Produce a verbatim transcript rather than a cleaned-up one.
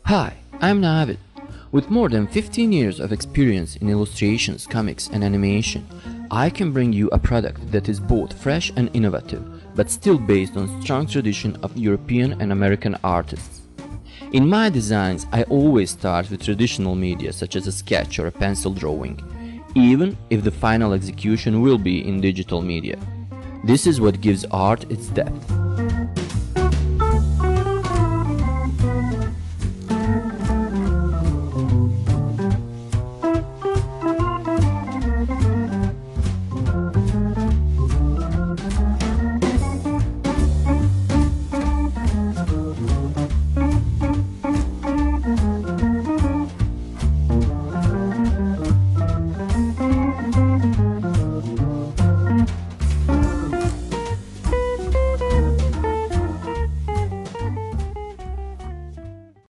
Hi, I'm Navid. With more than fifteen years of experience in illustrations, comics and animation, I can bring you a product that is both fresh and innovative, but still based on strong tradition of European and American artists. In my designs, I always start with traditional media such as a sketch or a pencil drawing, even if the final execution will be in digital media. This is what gives art its depth.